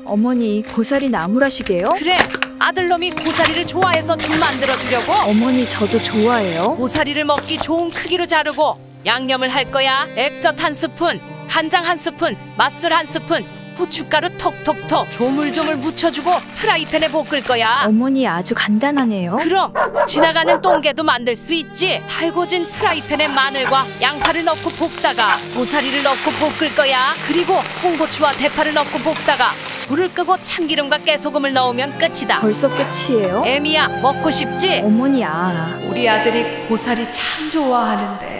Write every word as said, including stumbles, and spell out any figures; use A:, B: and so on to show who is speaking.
A: 어머니, 고사리 나물하시게요?
B: 그래, 아들놈이 고사리를 좋아해서 좀 만들어주려고.
A: 어머니, 저도 좋아해요.
B: 고사리를 먹기 좋은 크기로 자르고 양념을 할 거야. 액젓 한 스푼, 간장 한 스푼, 맛술 한 스푼, 후춧가루 톡톡톡 조물조물 묻혀주고 프라이팬에 볶을 거야.
A: 어머니, 아주 간단하네요.
B: 그럼 지나가는 똥개도 만들 수 있지. 달궈진 프라이팬에 마늘과 양파를 넣고 볶다가 고사리를 넣고 볶을 거야. 그리고 홍고추와 대파를 넣고 볶다가 불을 끄고 참기름과 깨소금을 넣으면 끝이다.
A: 벌써 끝이에요?
B: 애미야, 먹고 싶지?
A: 어머니, 아.
B: 우리 아들이 고사리 참 좋아하는데.